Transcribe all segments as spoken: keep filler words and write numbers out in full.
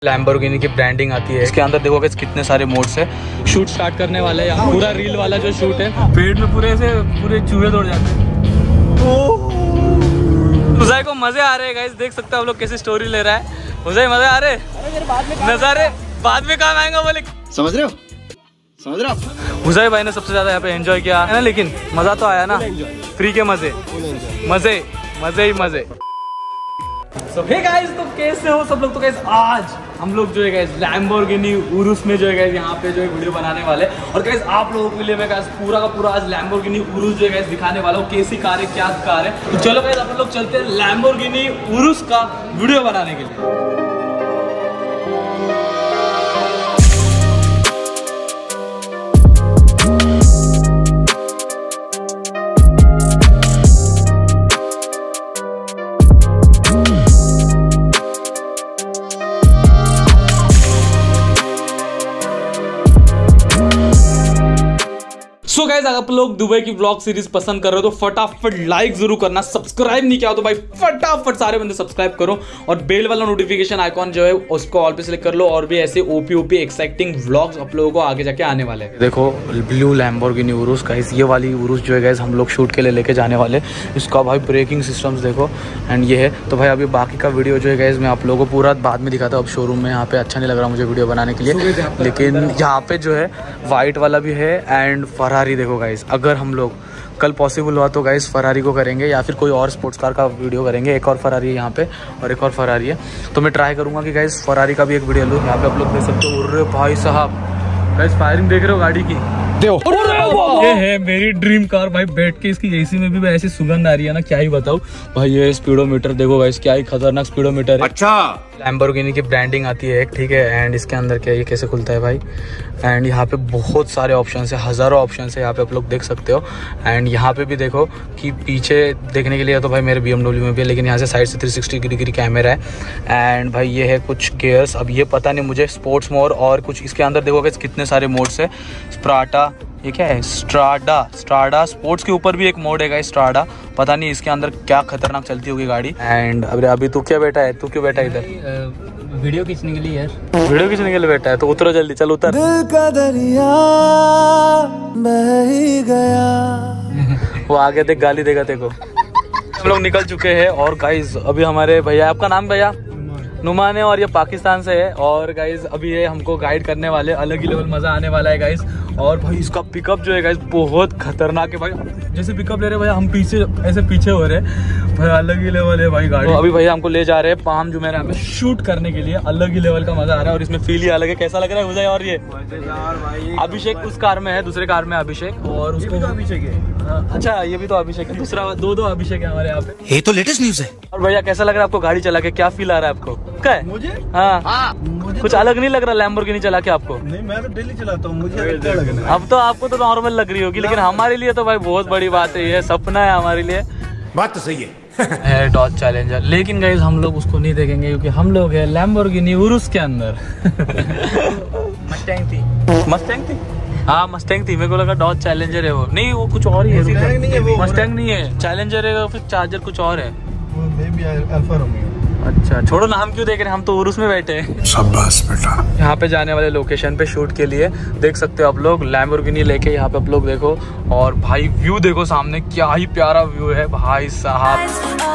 Lamborghini की branding आती है। इसके अंदर देखोगे कितने सारे मोड्स है। शूट स्टार्ट करने वाले हैं यहाँ, पूरा रील वाला जो शूट है, पेट में पूरे से पूरे चूहे दौड़ जाते हैं। उज़ाई को मजे आ रहे हैं गाइस, देख सकते हो आप लोग कैसी स्टोरी ले रहा है। उज़ाई मजे आ रहे नजारे बाद में काम आएंगे बोले, समझ रहे हो समझ रहे हो। उज़ाई भाई ने सबसे ज्यादा यहाँ पे एंजॉय किया है ना, लेकिन मजा तो आया ना, फ्री के मजे मजे मजे ही मजे। So, hey guys, तो कैसे हो सब लोग। तो गाइस आज हम लोग जो है गाइस लैम्बोर्गिनी उरुस में जो है गाइस यहाँ पे जो है वीडियो बनाने वाले, और गाइस आप लोगों के लिए मैं गाइस पूरा का पूरा आज लैम्बोर्गिनी उरुस जो है गाइस दिखाने वाला हूँ, कैसी कार है क्या कार है। तो चलो गाइस आप लोग चलते हैं लैम्बोर्गिनी उरुस का वीडियो बनाने के लिए। सो गाइस अगर आप लोग दुबई की व्लॉग सीरीज पसंद कर रहे हो तो फटाफट लाइक जरूर करना, सब्सक्राइब नहीं किया हो तो भाई फटाफट सारे बंदे सब्सक्राइब करो, और बेल वाला नोटिफिकेशन आइकॉन जो है उसको ऑल पे सिलेक्ट कर लो, और भी ऐसे ओपी ओपी एक्साइटिंग व्लॉग्स आप लोगों को आगे जाके आने वाले हैं। देखो ब्लू लैम्बोर्गिनी उरुस गाइस, ये वाली उरुस जो है गाइस हम लोग शूट के लिए लेके जाने वाले। इसका भाई ब्रेकिंग सिस्टम्स देखो एंड ये है। तो भाई अभी बाकी का वीडियो जो है गाइस मैं आप लोगों को पूरा बाद में दिखाता हूँ। अब शोरूम में यहाँ पे अच्छा नहीं लग रहा मुझे वीडियो बनाने के लिए, लेकिन यहाँ पे जो है वाइट वाला भी है एंड फरारी देखो गाइस। अगर हम लोग कल पॉसिबल हुआ तो गाइस फरारी को करेंगे, या फिर कोई और स्पोर्ट्स कार का वीडियो करेंगे। एक और फरारी है यहाँ पे और एक और फरारी है, तो मैं ट्राई करूँगा कि गाइस फरारी का भी एक वीडियो लूँ। यहाँ पे आप लोग देख सकते हो। अरे भाई साहब गाइस फायरिंग देख रहे हो गाड़ी की, ये है मेरी ड्रीम कार भाई। बैठ के इसकी एसी में भी ऐसी सुगंध आ रही है ना, क्या ही बताऊं भाई। ये स्पीडोमीटर देखो गाइस, क्या ही खतरनाक स्पीडोमीटर है। अच्छा लैम्बोर्गिनी की ब्रांडिंग आती है एक, ठीक है। एंड इसके अंदर क्या ये कैसे खुलता है भाई। एंड यहाँ पे बहुत सारे ऑप्शन है, हज़ारों ऑप्शन है यहाँ पे आप लोग देख सकते हो। एंड यहाँ पे भी देखो कि पीछे देखने के लिए तो भाई मेरे बी एम डब्ल्यू में भी है, लेकिन यहाँ से साइड से थ्री सिक्सटी डिग्री कैमरा है। एंड भाई ये है कुछ गियर्स, अब ये पता नहीं मुझे, स्पोर्ट्स मोड और कुछ इसके अंदर देखोगे कितने सारे मोड्स है। स्प्राटा, ये क्या है, स्ट्राडा स्ट्राडा स्पोर्ट्स के ऊपर भी एक मोड है गाइस स्ट्राडा, पता नहीं इसके अंदर क्या खतरनाक चलती होगी गाड़ी। एंड अरे अभी तू क्या बैठा है, तू क्यों बैठा है इधर? वीडियो खींचने के लिए यार, वीडियो खींचने के लिए बैठा है तो उतरो जल्दी, चल उतर। दिल का दरिया बह ही गया। वो आगे देख, गाली देगा तेको। हम लोग निकल चुके हैं और गाइस अभी हमारे भैया, आपका नाम भैया? नुमान है और ये पाकिस्तान से है। और गाइस अभी ये हमको गाइड करने वाले, अलग ही लेवल मजा आने वाला है गाइस। और भाई इसका पिकअप जो है गाइस बहुत खतरनाक है भाई। जैसे पिकअप ले रहे भैया, हम पीछे ऐसे पीछे हो रहे भाई, अलग ही लेवल है भाई गाड़ी। तो अभी भैया हमको ले जा रहे हैं पाम जुमेराह में शूट करने के लिए, अलग ही लेवल का मजा आ रहा है और इसमें फील ही अलग है। कैसा लग रहा है मुझे? और ये अभिषेक उस कार में है, दूसरे कार में अभिषेक, और उसको तो अभिषेक है। अच्छा ये भी तो अभिषेक है, दूसरा दो दो अभिषेक है हमारे यहाँ पे। ये तो लेटेस्ट न्यूज है। और भैया कैसा लग रहा है आपको गाड़ी चला के, क्या फील आ रहा है आपको? क्या है मुझे? हाँ, हाँ मुझे कुछ तो अलग नहीं लग रहा लैम्बोर्गिनी चला के आपको? नहीं, मैं तो डेली चलाता हूँ, मुझे अच्छा लग रहा है। अब तो आपको तो नॉर्मल लग रही होगी, लेकिन हमारे लिए तो भाई बहुत बड़ी बात है, ये सपना है हमारे लिए। बात तो सही है। है डॉज चैलेंजर, लेकिन गाइस हम लोग उसको नहीं देखेंगे क्योंकि हम लोग है लैम्बोर्गिनी उरुस के अंदर। मस्टैंग थी, मस्टैंग थी, हाँ मस्टैंग थी। मेरे को लगा डॉज चैलेंजर है वो, नहीं वो कुछ और ही है। मस्टैंग नहीं है, चैलेंजर है, फिर चार्जर कुछ और है। Alfa Romeo. अच्छा छोड़ो ना, हम क्यों देख रहे हैं, हम तो उरुस में बैठे हैं। शाबाश बेटा। यहाँ पे जाने वाले लोकेशन पे शूट के लिए देख सकते हो आप लोग लैम्बोर्गिनी लेके यहाँ पे आप लोग देखो। और भाई व्यू देखो सामने, क्या ही प्यारा व्यू है भाई साहब।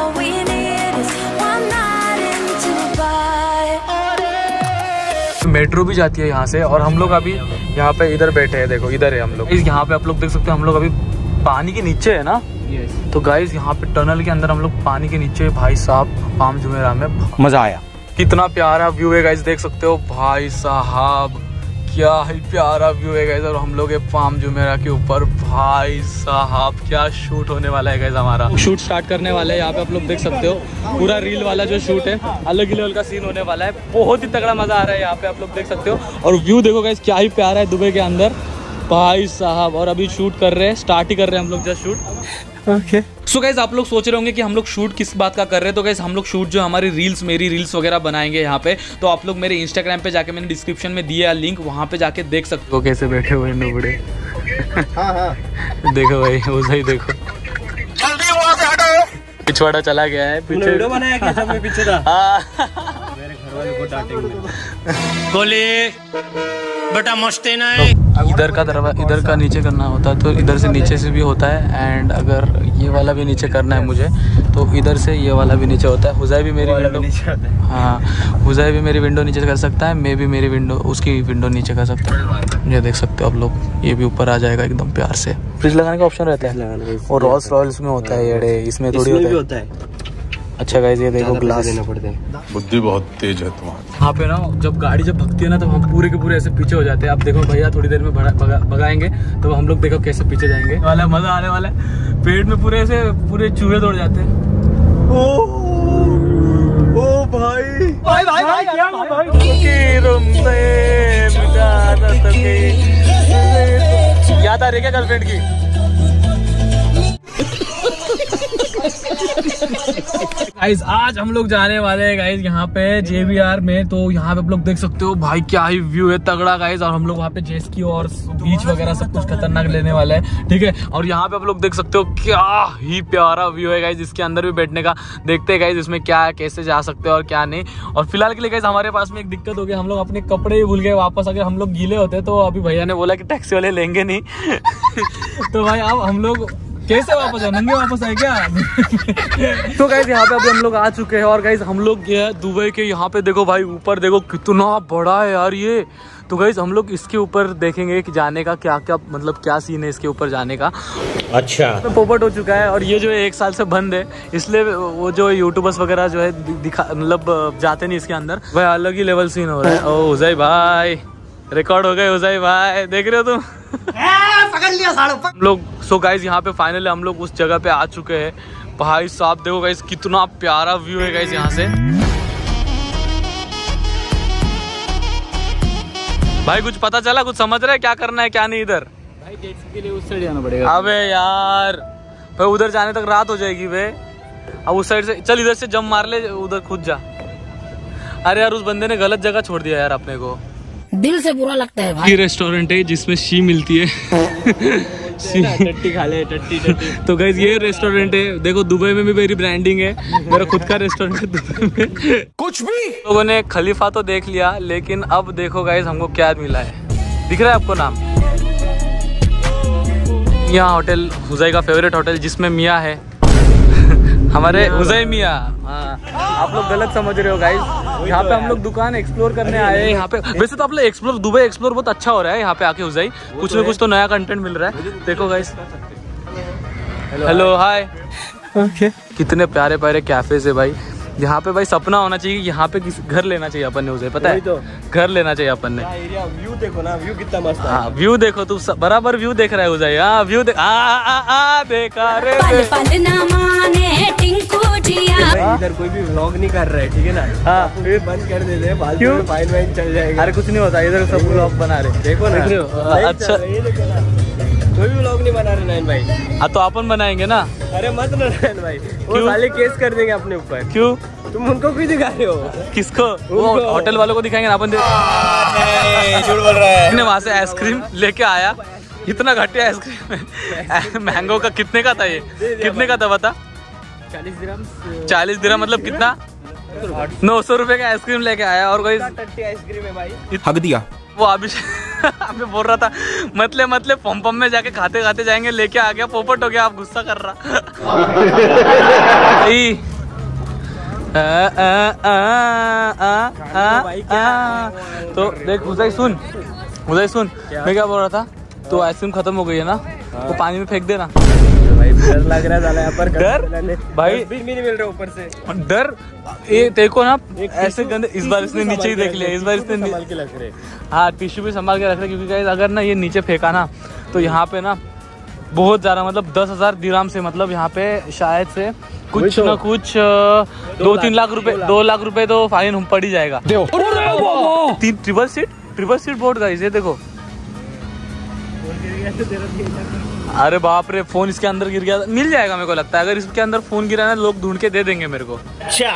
मेट्रो भी जाती है यहाँ से, और हम लोग अभी यहाँ पे इधर बैठे हैं, देखो इधर है हम लोग। यहाँ पे आप लोग देख सकते हो हम लोग अभी पानी के नीचे है ना। yes. तो गाइस यहाँ पे टनल के अंदर हम लोग पानी के नीचे भाई साहब पाम जुमेराह में, मजा आया। कितना प्यारा व्यू है गाइस, देख सकते हो भाई साहब, क्या ही प्यारा व्यू है गाइस। और हम लोग पाम जुमेराह के ऊपर, भाई साहब क्या शूट होने वाला है गाइस। हमारा शूट स्टार्ट करने वाला है, यहाँ पे आप लोग देख सकते हो पूरा रील वाला जो शूट है, अलग ही लेवल का सीन होने वाला है। बहुत ही तगड़ा मजा आ रहा है यहाँ पे, आप लोग देख सकते हो। और व्यू देखो गाइस क्या ही प्यारा है दुबई के अंदर भाई साहब। और अभी शूट कर रहे हैं, स्टार्ट ही कर रहे हैं हम लोग just shoot. Okay so guys आप लोग सोच रहे होंगे कि हम लोग शूट किस बात का कर रहे हैं। तो गाइस हम लोग शूट जो हमारी रील्स, मेरी रील्स वगैरह बनाएंगे यहाँ पे। तो आप लोग मेरे इंस्टाग्राम पे जाके, मैंने डिस्क्रिप्शन में दिया लिंक, वहाँ पे जाके देख सकते हो कैसे बैठे हुए हैं बड़े। हाँ हाँ देखो भाई वो सही देखो, जल्दी वहाँ से हटो। पिछवाड़ा चला गया है पीछे। वीडियो बनाया क्या सब में पीछे था? गोली बेटा मस्ती नहीं। इधर का दरवाजा इधर का नीचे करना होता है तो इधर से नीचे से भी होता है, एंड अगर ये वाला भी नीचे करना है मुझे तो इधर से ये वाला भी नीचे होता है। हुज़ै भी मेरी विंडो हाँ हुज़ै भी मेरी विंडो नीचे कर सकता है, मैं भी मेरी विंडो उसकी विंडो नीचे कर सकता है। ये देख सकते हो आप लोग, ये भी ऊपर आ जाएगा एकदम प्यार से। फ्रिज लगाने का ऑप्शन रहता है और रॉल्स रॉयल्स में होता है, ये इसमें थोड़ी होता है। अच्छा गाइस ये देखो ग्लास देना पड़ता है। बुद्धि बहुत तेज है तुम्हारी। यहाँ पे ना जब गाड़ी जब भगती है ना तो हम पूरे के पूरे ऐसे पीछे हो जाते हैं। अब देखो भैया थोड़ी देर में भगा, भगाएंगे तो हम लोग देखो कैसे पीछे जाएंगे वाला मजा आने वाला है। पेट में पूरे ऐसे पूरे चूहे दौड़ जाते हैं। ओ ओ भाई भाई भाई भाई क्या याद आ रही क्या गर्लफ्रेंड की? गाइस आज हम लोग जाने वाले हैं गाइस यहाँ पे जे बी आर में। तो यहाँ पे आप लोग देख सकते हो भाई क्या ही व्यू है तगड़ा गाइस। और हम लोग वहाँ पे जेस्की और बीच वगैरह सब कुछ खतरनाक लेने वाले हैं, ठीक है। और यहाँ पे आप लोग देख सकते हो क्या ही प्यारा व्यू है गाइस। इसके अंदर भी बैठने का देखते हैं गाइस इसमें क्या है, कैसे जा सकते हैं और क्या नहीं। और फिलहाल के लिए गाइस हमारे पास में एक दिक्कत हो गई, हम लोग अपने कपड़े ही भूल गए वापस। अगर हम लोग गीले होते तो अभी भैया ने बोला कि टैक्सी वाले लेंगे नहीं तो भाई अब हम लोग कैसे वापस है, नंगे वापस आए क्या? तो गाइस यहाँ पे अभी हम लोग आ चुके हैं और गाइस हम लोग गए दुबई के। यहाँ पे देखो भाई ऊपर देखो कितना बड़ा है यार ये। तो गाइस हम लोग इसके ऊपर देखेंगे कि जाने का क्या क्या मतलब क्या सीन है इसके ऊपर जाने का। अच्छा तो पोपट हो चुका है और ये जो है एक साल से बंद है, इसलिए वो जो यूट्यूबर्स वगैरह जो है दिखा मतलब जाते नहीं इसके अंदर। भाई अलग ही लेवल सीन हो रहा है। ओ हुज़ै भाई रिकॉर्ड हो गए, हुज़ै भाई देख रहे हो तुम? पकड़ लिया साढ़े लोग। सो गाइज यहाँ पे फाइनली हम लोग उस जगह पे आ चुके हैं। भाई साहब देखो गाइज कितना प्यारा व्यू है गाइज यहाँ से। भाई कुछ पता चला, कुछ समझ रहे क्या करना है क्या नहीं इधर? भाई जेट्स के लिए उस साइड जाना पड़ेगा। अबे यार भाई उधर जाने तक रात हो जाएगी बे। अब उस साइड से चल, इधर से जंप मार ले, उधर खुद जा। अरे यार उस बंदे ने गलत जगह छोड़ दिया यार अपने को, दिल से बुरा लगता है भाई। ये रेस्टोरेंट है जिसमें शी मिलती है टट्टी खा ले टट्टी टट्टी। तो गाइस ये रेस्टोरेंट है, देखो दुबई में भी मेरी ब्रांडिंग है, मेरा खुद का रेस्टोरेंट है दुबई में। कुछ भी लोगों ने खलीफा तो देख लिया, लेकिन अब देखो गाइस हमको क्या मिला है। दिख रहा है आपको नाम? यहाँ होटल हुज़ै का फेवरेट होटल जिसमें मियाँ है हमारे हुज़ै मियाँ। हाँ आप लोग गलत समझ रहे हो गाइस, यहाँ पे हम लोग दुकान एक्सप्लोर करने आए हैं। यहाँ पे वैसे तो आप लोग एक्सप्लोर दुबई एक्सप्लोर बहुत अच्छा हो रहा है यहाँ पे आके हुज़ै, कुछ ना कुछ तो नया कंटेंट मिल रहा है। देखो गाइस, हेलो हाय। ओके कितने प्यारे प्यारे कैफेज है भाई यहाँ पे। भाई सपना होना चाहिए यहाँ पे किसी घर लेना चाहिए अपन ने, हुज़ै पता है तो घर लेना चाहिए अपन ने। व्यू देखो ना, व्यू कितना मस्त है। हाँ व्यू देखो, तू बराबर व्यू देख रहा है हुज़ै। हाँ व्यू देख, आ आ आ देखा रे इधर कोई भी व्लॉग नहीं कर रहा है, ठीक है ना? हाँ फिर बंद कर देते हैं, फालतू में फाइन वाइन चल जाएगा। अरे कुछ नहीं होता, इधर सब व्लॉग बना रहे, देखो ना। अच्छा कोई भी व्लॉग नहीं बना रहे नैन भाई। हाँ तो अपन बनाएंगे ना। अरे मत ना नैन भाई, वो साले केस कर देंगे अपने ऊपर। क्यों? तुम उनको क्यों दिखा रहे हो? किसको? वो होटल वालों को दिखाएंगे ना अपन। झूठ बोल रहा है। वहाँ से आइसक्रीम लेके आया, इतना घटिया आइसक्रीम मैंगो का। कितने का था ये? कितने का था बता? चालीस दिरहम। चालीस दिरहम मतलब कितना? नौ सौ रुपए का आइसक्रीम लेके आया। और कोई आइसक्रीम है भाई, हक दिया वो अभी अभी बोल रहा था मतलब मतलब पम पम में जाके खाते खाते जाएंगे, लेके आ गया, पोपट हो गया। आप गुस्सा कर रहा आ, आ, आ, आ, आ, आ, तो देख हुज़ै सुन, हुज़ै सुन, मैं क्या बोल रहा था, तो आइसक्रीम खत्म हो गई है ना, तो पानी में फेंक देना भाई। डर लग रहा है यहाँ पर, डर भाई भी नहीं मिल रहा ऊपर से डर। ये देखो ना ऐसे गंदे, इस बार इसने नीचे ही देख लिया, इस बार इसने संभाल के रख रहे। हाँ टिश्यू भी संभाल के रख रहे, क्योंकि गाइस अगर ना ये नीचे फेंका ना तो यहाँ पे ना बहुत ज्यादा मतलब दस हजार दिरहम से मतलब यहाँ पे शायद से कुछ ना कुछ दो तीन लाख रुपए दो लाख रुपए तो फाइन पड़ ही जाएगा। तीन triple seat triple seat board guys, ये देखो। अरे बाप रे, फोन इसके अंदर गिर गया। मिल जाएगा मेरे को लगता है, अगर इसके अंदर फोन गिरा ना लोग ढूंढ के दे देंगे मेरे को। अच्छा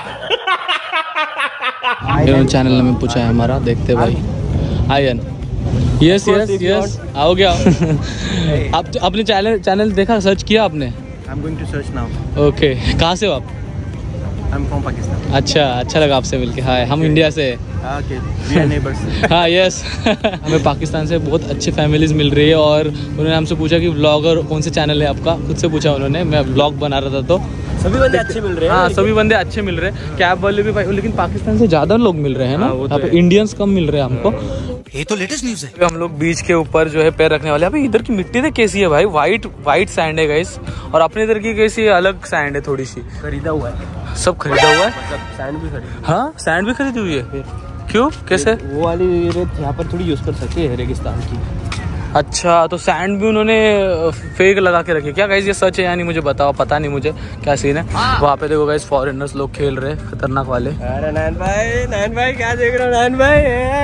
चैनल में पूछा है हमारा, देखते भाई। आयन यस यस यस आओ गया। आप अपने चैनल चैनल देखा, सर्च किया आपने? I'm going to search now. Okay कहाँ से हो आप? I'm from Pakistan. अच्छा, अच्छा लगा आपसे मिलके। हाँ, हम इंडिया से हैं। Okay, we are neighbors. हाँ, यस। हमें पाकिस्तान से बहुत अच्छी फैमिलीज मिल रही है और उन्होंने हमसे पूछा कि व्लॉगर कौन से चैनल है आपका, खुद से पूछा उन्होंने। मैं व्लॉग बना रहा था तो सभी बंदे अच्छे मिल रहे हैं। हाँ, सभी बंदे अच्छे मिल रहे हैं, कैब वाले भी भाई, लेकिन पाकिस्तान से ज़्यादा लोग मिल रहे हैं ना, यहाँ पे इंडियंस कम मिल रहे हैं हमको। ये तो लेटेस्ट न्यूज है। हम लोग बीच के ऊपर जो है पैर रखने वाले हैं। अभी इधर की मिट्टी देख कैसी है भाई, वाइट वाइट सैंड है गाइस, और अपने इधर की कैसी अलग सैंड है थोड़ी सी। खरीदा हुआ है, सब खरीदा हुआ है, मतलब सैंड भी खरीदा। हाँ सैंड भी खरीदी हुई है। क्यों, कैसे? वो वाली रेत यहाँ पर थोड़ी यूज कर सकते हैं रेगिस्तान की। अच्छा, तो सैंड भी उन्होंने फेक लगा के रखी क्या गाइस? ये सच है या नहीं मुझे बताओ, पता नहीं मुझे क्या सीन है। वहाँ पे देखो गाइस फॉरेनर्स लोग खेल रहे हैं, खतरनाक वाले। अरे नैन भाई, नैन भाई क्या देख रहे हो नैन भाई?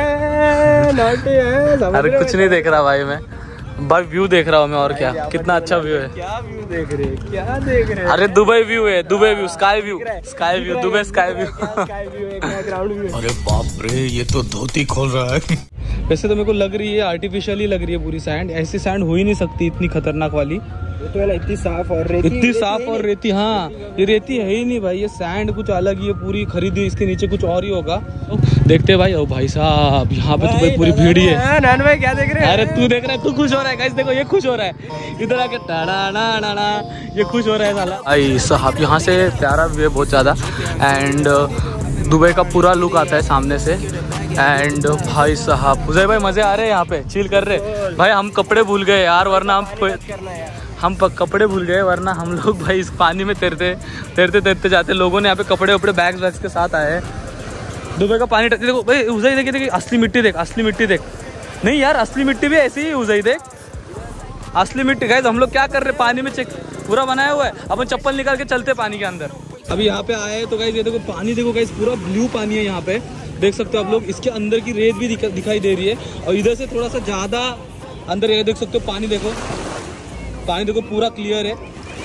नॉटी है। अरे कुछ नहीं देख रहा भाई, मैं भाई व्यू देख रहा हूँ मैं, और क्या, कितना अच्छा व्यू है। क्या व्यू देख रहे हैं, क्या देख रहे हैं? अरे दुबई व्यू है, Dubai view, sky view, sky view, Dubai sky view. Sky view है, क्या ग्राउंड व्यू है। अरे बाप रे, ये तो धोती खोल रहा है। वैसे तो मेरे को लग रही है आर्टिफिशियली लग रही है पूरी सैंड, ऐसी सैंड हो ही नहीं सकती इतनी खतरनाक वाली। ये तो है ना, इतनी साफ और रेती, इतनी साफ और रेती। हाँ, ये रेती है ही नहीं भाई, ये सैंड कुछ अलग ही है पूरी, खरीदी इसके नीचे कुछ और ही होगा। देखते भाई, ओ भाई साहब यहाँ पे तो भाई पूरी भीड़ ही है। नैन भाई क्या देख रहे हैं? अरे तू देख रहा है, तू खुश हो रहा है गाइस, देखो ये खुश हो रहा है, इधर आके टाड़ा ना ना ना, ये खुश हो रहा है साला। भाई साहब यहाँ से प्यारा व्यू है बहुत ज़्यादा, एंड दुबई का पूरा लुक आता है सामने से। एंड भाई साहब उजय भाई मज़े आ रहे हैं यहाँ पे, चिल कर रहे भाई। हम कपड़े भूल गए यार, वरना हम हम कपड़े भूल गए वरना हम लोग भाई इस पानी में तैरते तैरते तैरते जाते। लोगों ने यहाँ पे कपड़े वपड़े बैग्स वैग्स के साथ आए हैं। दुबई का पानी देखो भाई, उजय देखिए देखिए, असली मिट्टी देख, असली मिट्टी देख। नहीं यार, असली मिट्टी भी ऐसी ही उजय देख, असली मिट्टी। गाइस हम लोग क्या कर रहे हैं, पानी में चेक पूरा बनाया हुआ है, अपन चप्पल निकाल के चलते पानी के अंदर। अभी यहाँ पे आए तो गाइस ये देखो पानी, देखो गाइस पूरा ब्लू पानी है यहाँ पे, देख सकते हो आप लोग। इसके अंदर की रेत भी दिखा, दिखाई दे रही है, और इधर से थोड़ा सा ज़्यादा अंदर ये देख सकते हो पानी, देखो पानी देखो पूरा क्लियर है,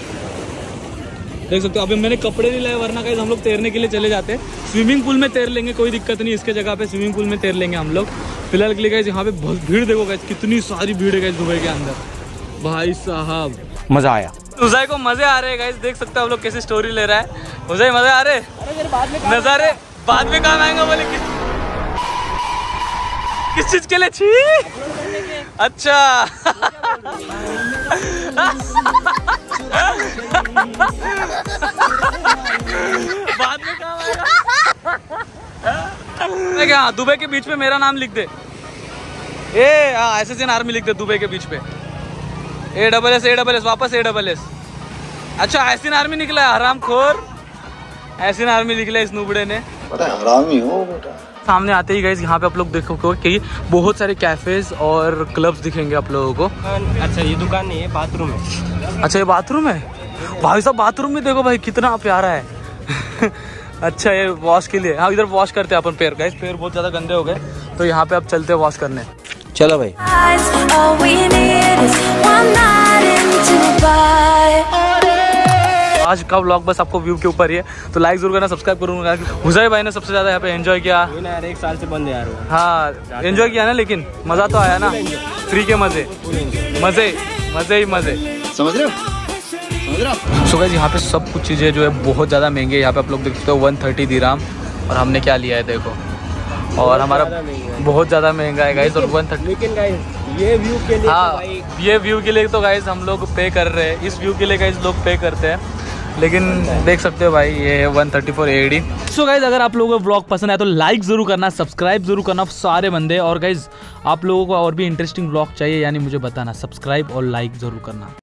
देख सकते हो। अभी मैंने कपड़े नहीं लाए, वरना गाइस हम लोग तैरने के लिए चले जाते। स्विमिंग पूल में तैर लेंगे, कोई दिक्कत नहीं, इसके जगह पे स्विमिंग पूल में तैर लेंगे हम लोग। फिलहाल के लिए गाइस यहाँ पे बहुत भीड़ देखो गाइस, कितनी सारी भीड़ है गाइस दुबई के अंदर। भाई साहब मजा आया। उजय को मजे आ रहे हैं गाइस, देख सकते हो आप लोग कैसी स्टोरी ले रहा है। उजय मजे आ रहे, नजारे बाद में काम आएंगे बोले। किस किस चीज के लिए? छी, अच्छा। बाद में काम आएगा क्या? दुबई के बीच में मेरा नाम लिख दे, A S S N army लिख दे दुबई के बीच पे, A double S A double S वापस ए डबल एस। अच्छा एसिन आर्मी निकला है, हराम खोर, एसिन आर्मी निकला इस नूबड़े ने। बड़ा हरामी हो बेटा। सामने आते ही गाइस यहाँ पे आप लोग देखोगे कि बहुत सारे कैफेज और क्लब्स दिखेंगे आप लोगों को। अच्छा ये दुकान नहीं है, बाथरूम है। अच्छा ये बाथरूम है भाई साहब, बाथरूम में देखो भाई कितना प्यारा है। अच्छा ये वॉश के लिए, हाँ इधर वॉश करते हैं अपन पैर। गाइस पैर बहुत ज़्यादा गंदे हो गए, तो यहाँ पे आप चलते हैं वॉश करने। चलो भाई। आज का व्लॉग बस आपको व्यू के ऊपर ही है, तो लाइक जरूर करना, सब्सक्राइब करूँगा। उजय भाई ने सबसे ज़्यादा यहाँ पे एंजॉय किया। एक साल से बंद है यार। हाँ एंजॉय किया ना, लेकिन मज़ा तो आया ना, फ्री के मज़े मज़े मज़े ही मज़े, समझ रहे हो समझ रहे हो। सो गाइस यहाँ पे सब कुछ चीज़ें जो है बहुत ज़्यादा महंगी है। यहाँ पे आप लोग देख सकते हो वन थर्टी दिराम, और हमने क्या लिया है देखो, और हमारा बहुत ज़्यादा महंगा है गाइस, और वन थर्टी। लेकिन गाइस ये व्यू के लिए, हाँ ये व्यू के लिए तो गाइस हम लोग पे कर रहे हैं, इस व्यू के लिए गाइस लोग पे करते हैं, लेकिन देख सकते हो भाई ये है one thirty four A D. So guys अगर आप लोगों को व्लॉग पसंद आया तो लाइक जरूर करना, सब्सक्राइब जरूर करना सारे बंदे। और गाइज आप लोगों को और भी इंटरेस्टिंग व्लॉग चाहिए यानी मुझे बताना, सब्सक्राइब और लाइक जरूर करना।